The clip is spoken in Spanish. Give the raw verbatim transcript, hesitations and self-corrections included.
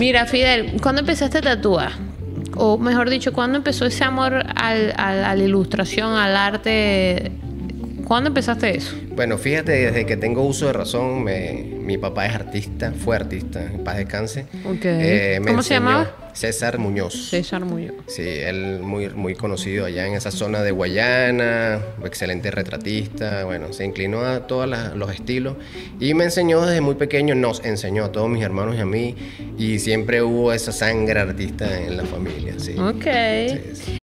Mira, Fidel, ¿cuándo empezaste a tatuar? O mejor dicho, ¿cuándo empezó ese amor al, al, a la ilustración, al arte? ¿Cuándo empezaste eso? Bueno, fíjate, desde que tengo uso de razón, me, mi papá es artista, fue artista, en paz descanse. Ok. Eh, me ¿Cómo se enseñó llamaba? César Muñoz. César Muñoz. Sí, él muy, muy conocido allá en esa zona de Guayana, excelente retratista, bueno, se inclinó a todos la- los estilos y me enseñó desde muy pequeño, nos enseñó a todos mis hermanos y a mí, y siempre hubo esa sangre artista en la familia, sí. Ok. Sí, sí.